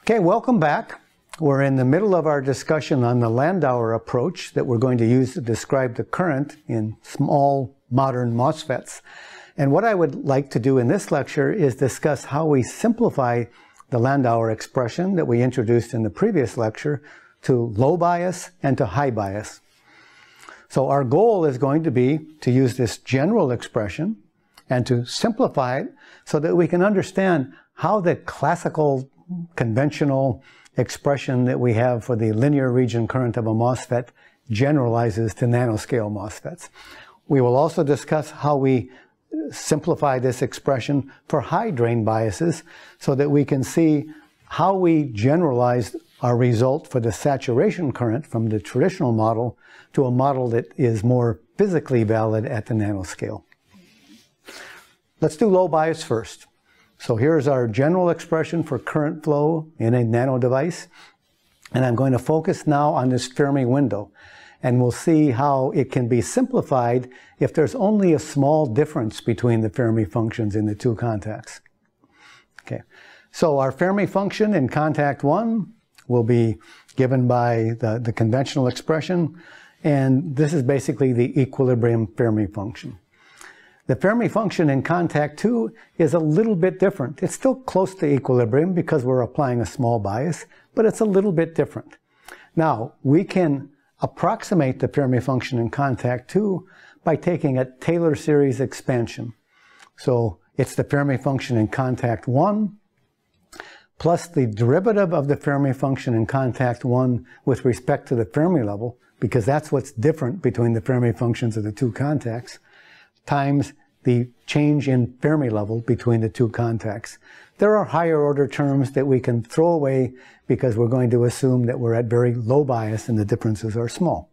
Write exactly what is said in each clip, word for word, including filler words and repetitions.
Okay, welcome back. We're in the middle of our discussion on the Landauer approach that we're going to use to describe the current in small modern MOSFETs. And what I would like to do in this lecture is discuss how we simplify the Landauer expression that we introduced in the previous lecture to low bias and to high bias. So our goal is going to be to use this general expression and to simplify it so that we can understand how the classical conventional expression that we have for the linear region current of a MOSFET generalizes to nanoscale MOSFETs. We will also discuss how we simplify this expression for high drain biases so that we can see how we generalize our result for the saturation current from the traditional model to a model that is more physically valid at the nanoscale. Let's do low bias first. So here's our general expression for current flow in a nano device. And I'm going to focus now on this Fermi window. And we'll see how it can be simplified if there's only a small difference between the Fermi functions in the two contacts. Okay, so our Fermi function in contact one will be given by the, the conventional expression. And this is basically the equilibrium Fermi function. The Fermi function in contact two is a little bit different. It's still close to equilibrium because we're applying a small bias, but it's a little bit different. Now, we can approximate the Fermi function in contact two by taking a Taylor series expansion. So it's the Fermi function in contact one plus the derivative of the Fermi function in contact one with respect to the Fermi level, because that's what's different between the Fermi functions of the two contacts, times the change in Fermi level between the two contacts. There are higher order terms that we can throw away because we're going to assume that we're at very low bias and the differences are small.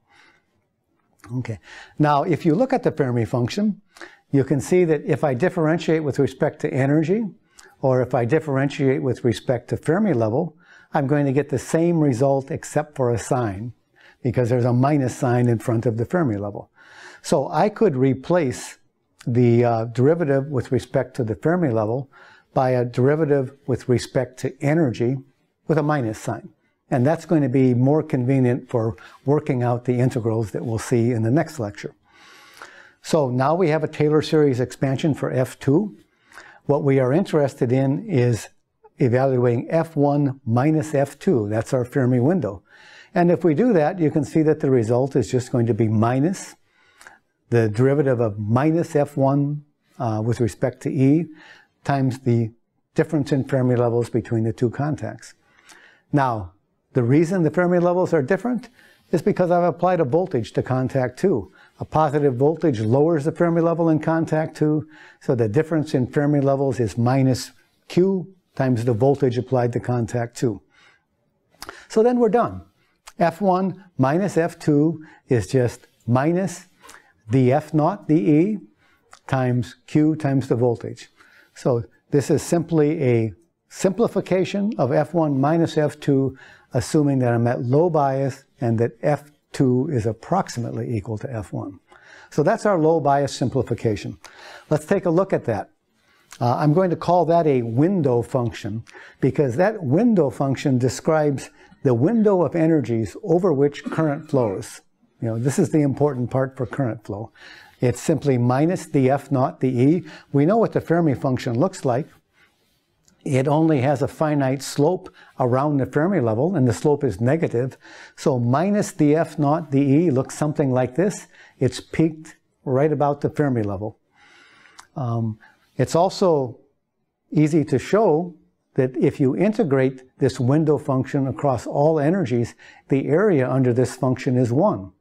Okay. Now, if you look at the Fermi function, you can see that if I differentiate with respect to energy, or if I differentiate with respect to Fermi level, I'm going to get the same result except for a sign, because there's a minus sign in front of the Fermi level. So I could replace the uh, derivative with respect to the Fermi level by a derivative with respect to energy with a minus sign. And that's going to be more convenient for working out the integrals that we'll see in the next lecture. So now we have a Taylor series expansion for F two. What we are interested in is evaluating F one minus F two. That's our Fermi window. And if we do that, you can see that the result is just going to be minus the derivative of minus F one uh, with respect to E times the difference in Fermi levels between the two contacts. Now, the reason the Fermi levels are different is because I've applied a voltage to contact two. A positive voltage lowers the Fermi level in contact two, so the difference in Fermi levels is minus Q times the voltage applied to contact two. So then we're done. F one minus F two is just minus the F naught, the E, times Q times the voltage. So this is simply a simplification of F one minus F two, assuming that I'm at low bias and that F two is approximately equal to F one. So that's our low bias simplification. Let's take a look at that. Uh, I'm going to call that a window function, because that window function describes the window of energies over which current flows. You know, this is the important part for current flow. It's simply minus the F naught, the E. We know what the Fermi function looks like. It only has a finite slope around the Fermi level, and the slope is negative. So minus the F naught, the E looks something like this. It's peaked right about the Fermi level. Um, it's also easy to show that if you integrate this window function across all energies, the area under this function is one.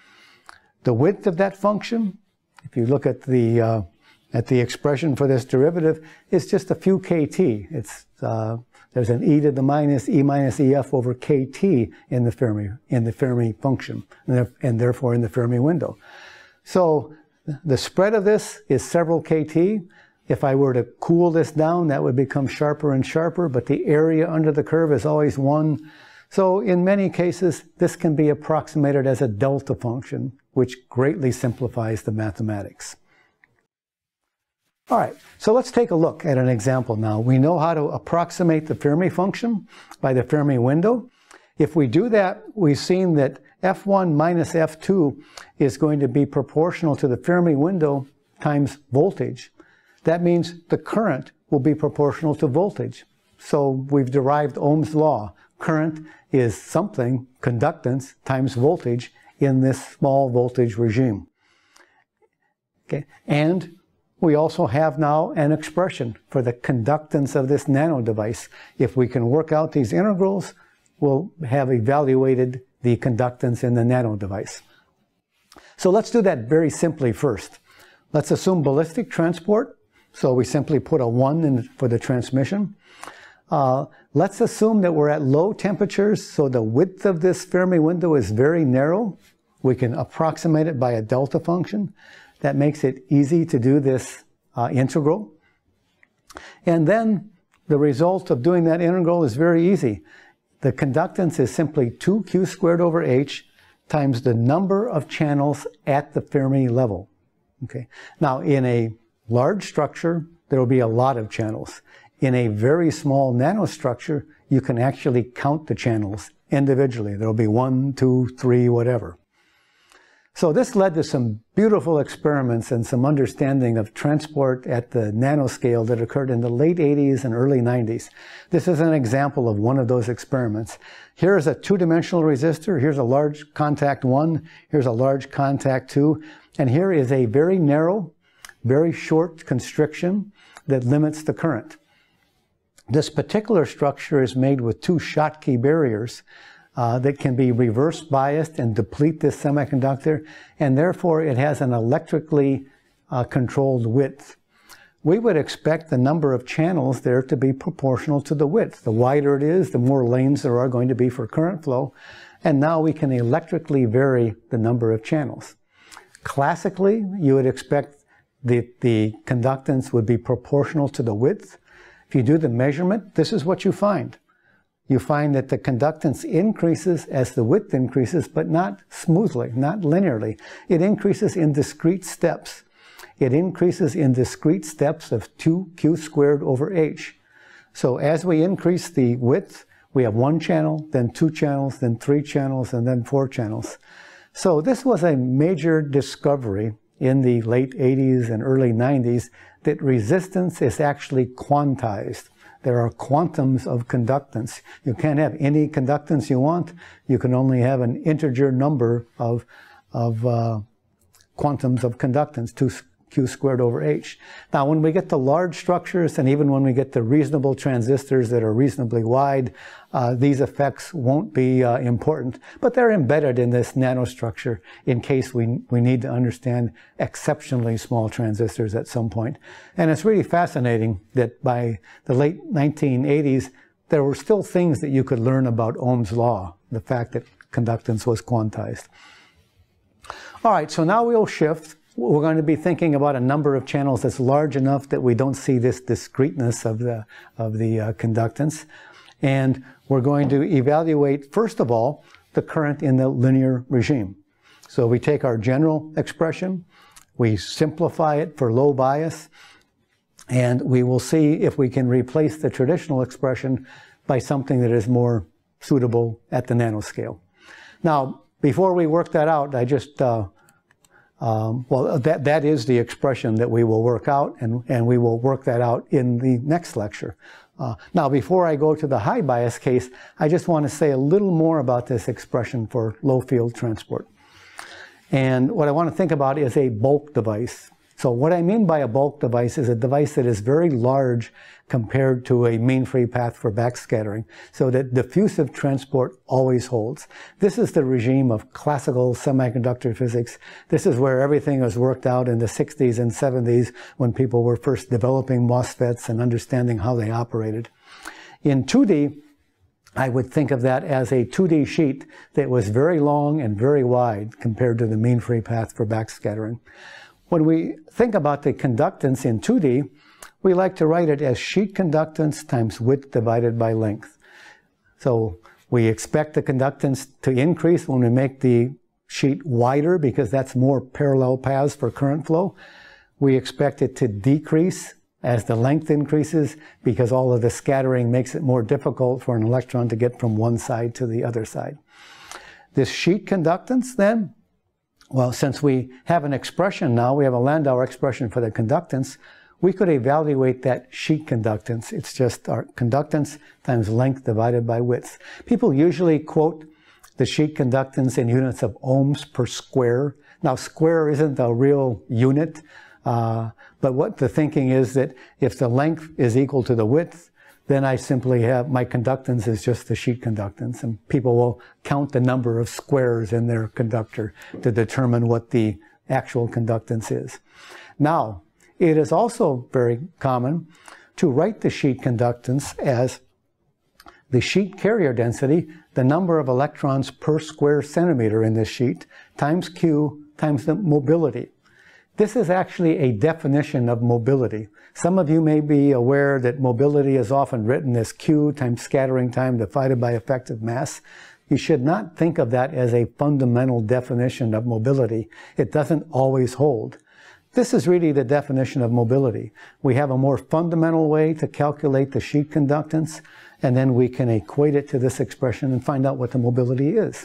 The width of that function, if you look at the uh, at the expression for this derivative, is just a few kT. It's uh, there's an e to the minus e minus ef over kT in the Fermi in the Fermi function, and, and therefore in the Fermi window. So the spread of this is several kT. If I were to cool this down, that would become sharper and sharper, but the area under the curve is always one. So in many cases, this can be approximated as a delta function, which greatly simplifies the mathematics. All right, so let's take a look at an example now. We know how to approximate the Fermi function by the Fermi window. If we do that, we've seen that F one minus F two is going to be proportional to the Fermi window times voltage. That means the current will be proportional to voltage. So we've derived Ohm's law. Current is something, conductance, times voltage in this small voltage regime. Okay, and we also have now an expression for the conductance of this nano device. If we can work out these integrals, we'll have evaluated the conductance in the nano device. So let's do that very simply first. Let's assume ballistic transport. So we simply put a one in for the transmission. Uh, let's assume that we're at low temperatures, so the width of this Fermi window is very narrow. We can approximate it by a delta function. That makes it easy to do this uh, integral. And then the result of doing that integral is very easy. The conductance is simply two q squared over h times the number of channels at the Fermi level. Okay. Now, in a large structure, there will be a lot of channels. In a very small nanostructure, you can actually count the channels individually. There will be one, two, three, whatever. So this led to some beautiful experiments and some understanding of transport at the nanoscale that occurred in the late eighties and early nineties. This is an example of one of those experiments. Here's a two-dimensional resistor. Here's a large contact one. Here's a large contact two. And here is a very narrow, very short constriction that limits the current. This particular structure is made with two Schottky barriers uh, that can be reverse biased and deplete this semiconductor, and therefore it has an electrically uh, controlled width. We would expect the number of channels there to be proportional to the width. The wider it is, the more lanes there are going to be for current flow, and now we can electrically vary the number of channels. Classically, you would expect the, the conductance would be proportional to the width. If you do the measurement, this is what you find. You find that the conductance increases as the width increases, but not smoothly, not linearly. It increases in discrete steps. It increases in discrete steps of two q squared over h. So as we increase the width, we have one channel, then two channels, then three channels, and then four channels. So this was a major discovery in the late eighties and early nineties that resistance is actually quantized. There are quantums of conductance. You can't have any conductance you want. You can only have an integer number of, of uh, quantums of conductance, two q squared over h. Now, when we get to large structures, and even when we get to reasonable transistors that are reasonably wide, uh, these effects won't be uh, important, but they're embedded in this nanostructure in case we, we need to understand exceptionally small transistors at some point. And it's really fascinating that by the late nineteen eighties, there were still things that you could learn about Ohm's law, the fact that conductance was quantized. All right, so now we'll shift. We're going to be thinking about a number of channels that's large enough that we don't see this discreteness of the, of the uh, conductance. And we're going to evaluate, first of all, the current in the linear regime. So we take our general expression, we simplify it for low bias, and we will see if we can replace the traditional expression by something that is more suitable at the nanoscale. Now, before we work that out, I just uh, Um, well, that, that is the expression that we will work out, and, and we will work that out in the next lecture. Uh, now, before I go to the high bias case, I just want to say a little more about this expression for low field transport. And what I want to think about is a bulk device. So what I mean by a bulk device is a device that is very large compared to a mean free path for backscattering, so that diffusive transport always holds. This is the regime of classical semiconductor physics. This is where everything was worked out in the sixties and seventies when people were first developing MOSFETs and understanding how they operated. In two D, I would think of that as a two D sheet that was very long and very wide compared to the mean free path for backscattering. When we think about the conductance in two D, we like to write it as sheet conductance times width divided by length. So we expect the conductance to increase when we make the sheet wider because that's more parallel paths for current flow. We expect it to decrease as the length increases because all of the scattering makes it more difficult for an electron to get from one side to the other side. This sheet conductance then, well, since we have an expression now, we have a Landauer expression for the conductance, we could evaluate that sheet conductance. It's just our conductance times length divided by width. People usually quote the sheet conductance in units of ohms per square. Now, square isn't a real unit, uh, but what the thinking is that if the length is equal to the width, then I simply have, my conductance is just the sheet conductance, and people will count the number of squares in their conductor to determine what the actual conductance is. Now, it is also very common to write the sheet conductance as the sheet carrier density, the number of electrons per square centimeter in this sheet, times Q times the mobility. This is actually a definition of mobility. Some of you may be aware that mobility is often written as Q times scattering time divided by effective mass. You should not think of that as a fundamental definition of mobility. It doesn't always hold. This is really the definition of mobility. We have a more fundamental way to calculate the sheet conductance, and then we can equate it to this expression and find out what the mobility is.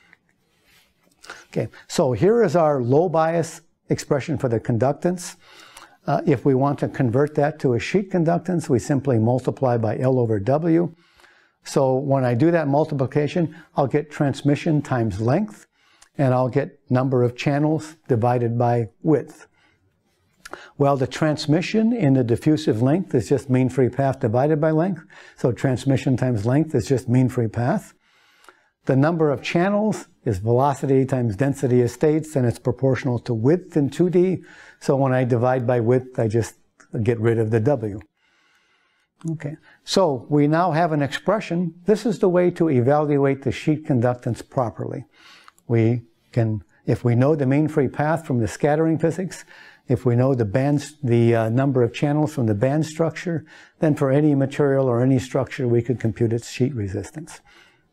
Okay, so here is our low bias expression for the conductance. Uh, if we want to convert that to a sheet conductance, we simply multiply by L over W. So when I do that multiplication, I'll get transmission times length, and I'll get number of channels divided by width. Well, the transmission in the diffusive length is just mean free path divided by length. So transmission times length is just mean free path. The number of channels is velocity times density of states, and it's proportional to width in two D. So when I divide by width, I just get rid of the W. Okay, so we now have an expression. This is the way to evaluate the sheet conductance properly. We can, if we know the mean free path from the scattering physics, if we know the bands, the uh, number of channels from the band structure, then for any material or any structure, we could compute its sheet resistance.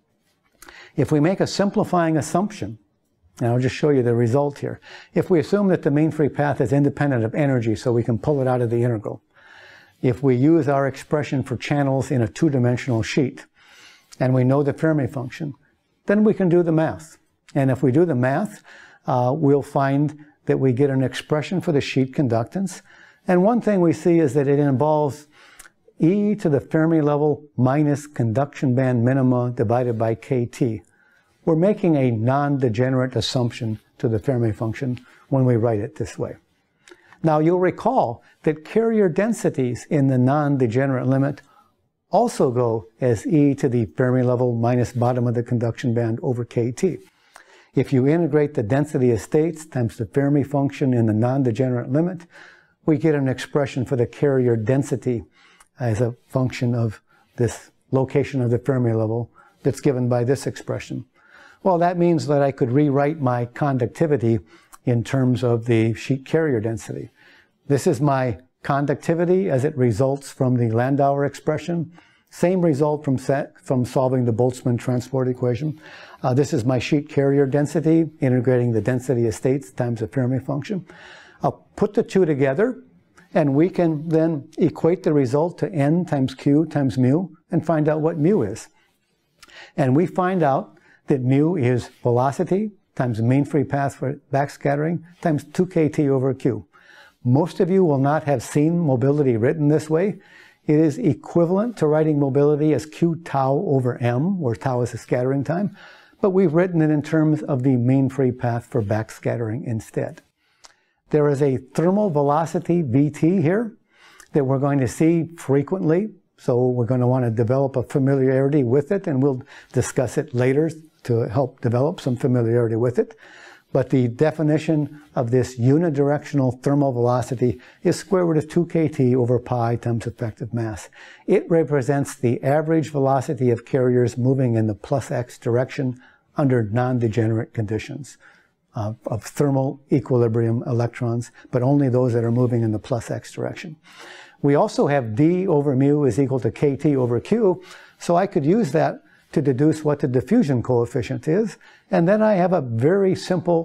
If we make a simplifying assumption, and I'll just show you the result here. If we assume that the mean free path is independent of energy, so we can pull it out of the integral. If we use our expression for channels in a two-dimensional sheet, and we know the Fermi function, then we can do the math. And if we do the math, uh, we'll find that we get an expression for the sheet conductance. And one thing we see is that it involves e to the Fermi level minus conduction band minima divided by kT. We're making a non-degenerate assumption to the Fermi function when we write it this way. Now you'll recall that carrier densities in the non-degenerate limit also go as e to the Fermi level minus bottom of the conduction band over kT. If you integrate the density of states times the Fermi function in the non-degenerate limit, we get an expression for the carrier density as a function of this location of the Fermi level that's given by this expression. Well, that means that I could rewrite my conductivity in terms of the sheet carrier density. This is my conductivity as it results from the Landauer expression. Same result from, set, from solving the Boltzmann transport equation. Uh, this is my sheet carrier density, integrating the density of states times the Fermi function. I'll put the two together, and we can then equate the result to n times q times mu and find out what mu is. And we find out that mu is velocity times mean free path for backscattering times two kT over q. Most of you will not have seen mobility written this way. It is equivalent to writing mobility as q tau over m, where tau is the scattering time, but we've written it in terms of the mean free path for backscattering instead. There is a thermal velocity Vt here that we're going to see frequently, so we're going to want to develop a familiarity with it, and we'll discuss it later to help develop some familiarity with it. But the definition of this unidirectional thermal velocity is square root of two kT over pi times effective mass. It represents the average velocity of carriers moving in the plus x direction under non-degenerate conditions uh, of thermal equilibrium electrons, but only those that are moving in the plus x direction. We also have d over mu is equal to kT over q, so I could use that to deduce what the diffusion coefficient is, and then I have a very simple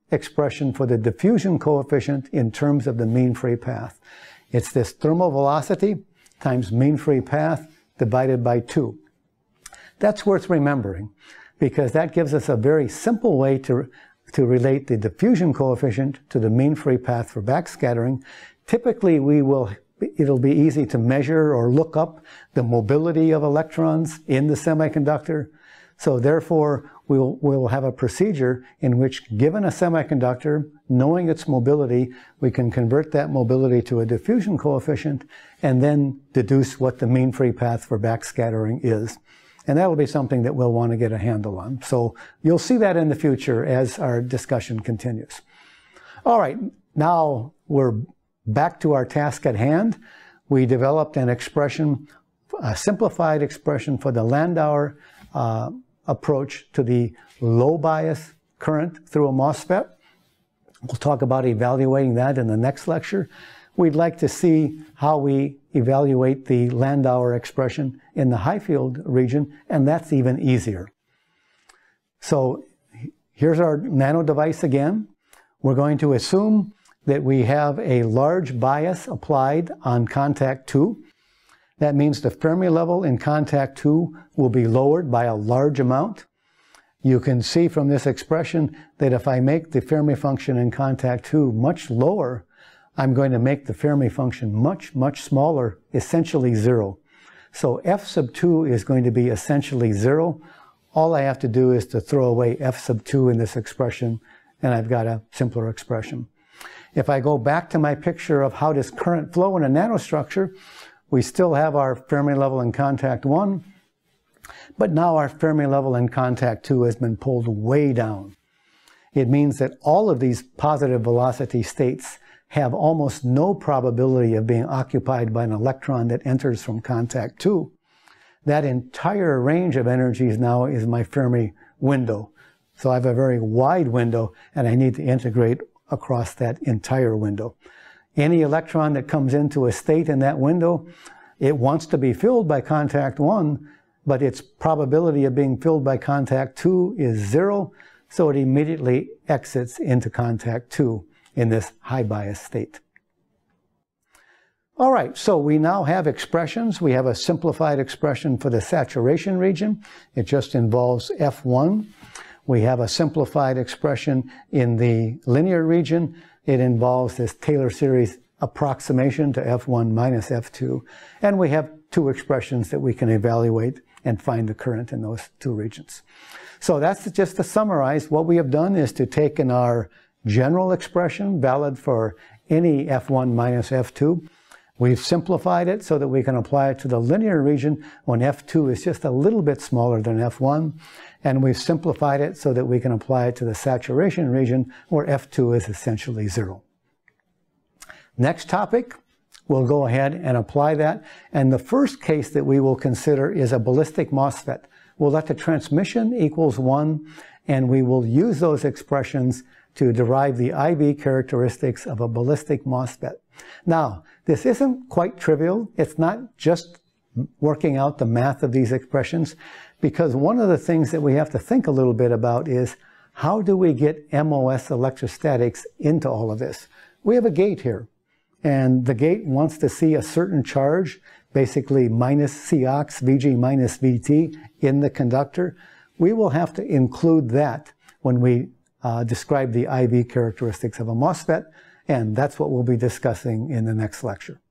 expression for the diffusion coefficient in terms of the mean free path. It's this thermal velocity times mean free path divided by two. That's worth remembering because that gives us a very simple way to, to relate the diffusion coefficient to the mean free path for backscattering. Typically, we will, it'll be easy to measure or look up the mobility of electrons in the semiconductor. So therefore, we'll, we'll have a procedure in which, given a semiconductor, knowing its mobility, we can convert that mobility to a diffusion coefficient and then deduce what the mean free path for backscattering is. And that'll be something that we'll want to get a handle on. So you'll see that in the future as our discussion continues. All right, now we're back to our task at hand. We developed an expression, a simplified expression for the Landauer uh, approach to the low bias current through a MOSFET. We'll talk about evaluating that in the next lecture. We'd like to see how we evaluate the Landauer expression in the high field region, and that's even easier. So here's our nano device again. We're going to assume that we have a large bias applied on contact two. That means the Fermi level in contact two will be lowered by a large amount. You can see from this expression that if I make the Fermi function in contact two much lower, I'm going to make the Fermi function much, much smaller, essentially zero. So F sub two is going to be essentially zero. All I have to do is to throw away F sub two in this expression, and I've got a simpler expression. If I go back to my picture of how does current flow in a nanostructure, we still have our Fermi level in contact one, but now our Fermi level in contact two has been pulled way down. It means that all of these positive velocity states have almost no probability of being occupied by an electron that enters from contact two. That entire range of energies now is my Fermi window. So I have a very wide window, and I need to integrate across that entire window. Any electron that comes into a state in that window, it wants to be filled by contact one, but its probability of being filled by contact two is zero, so it immediately exits into contact two in this high bias state. All right, so we now have expressions. We have a simplified expression for the saturation region. It just involves F one. We have a simplified expression in the linear region. It involves this Taylor series approximation to F one minus F two. And we have two expressions that we can evaluate and find the current in those two regions. So that's just to summarize. What we have done is to take in our general expression, valid for any F one minus F two. We've simplified it so that we can apply it to the linear region when F two is just a little bit smaller than F one. And we've simplified it so that we can apply it to the saturation region where F two is essentially zero. Next topic, we'll go ahead and apply that. And the first case that we will consider is a ballistic MOSFET. We'll let the transmission equals one, and we will use those expressions to derive the I V characteristics of a ballistic MOSFET. Now, this isn't quite trivial. It's not just working out the math of these expressions, because one of the things that we have to think a little bit about is how do we get M O S electrostatics into all of this? We have a gate here, and the gate wants to see a certain charge, basically minus C O X, V G minus V T, in the conductor. We will have to include that when we uh, describe the I V characteristics of a MOSFET, and that's what we'll be discussing in the next lecture.